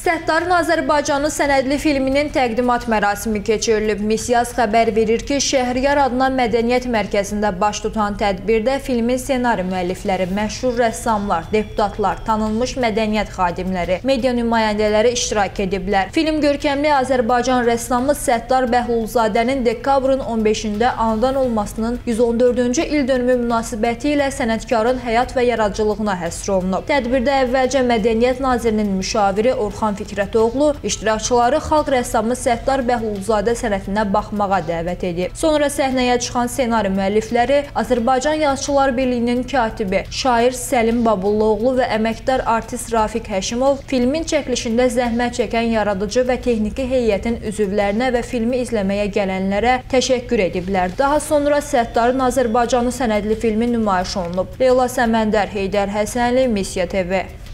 Səttarın Azərbaycanı sənədli filminin təqdimat mərasimi keçirilib. Misyaz xəbər verir ki, Şəhriyar adına mədəniyyət mərkəzində baş tutan tədbirdə filmin ssenari müəllifləri, məşhur rəssamlar, deputatlar, tanınmış mədəniyyət xadimləri, media nümayəndələri iştirak ediblər. Film görkəmli Azərbaycan rəssamı Səttar Bəhlulzadənin dekabrın 15-də anadan olmasının 114-cü ildönümü münasibəti ilə sənətkarın həyat və yaradıcılığına həsr olunub. Tədbirdə əvvəlcə Mədəniyyət Nazirinin müşaviri Orxan Fikrətoğlu iştirakçıları xalq rəssamı Səttar Bəhlulzadə sənətinə baxmağa dəvət edib. Sonra səhnəyə çıxan ssenari müəllifləri Azərbaycan Yazıçılar Birliyinin katibi, şair Səlim Babulluoğlu və əməkdar artist Rafiq Həşimov filmin çəkilişində zəhmət çəkən yaradıcı və texniki heyətin üzvlərinə və filmi izləməyə gələnlərə təşəkkür ediblər. Daha sonra Səttarın Azərbaycanı sənədli filmi nümayiş olunub. Leyla Səməndər, Heydər Həsənli, Misya TV.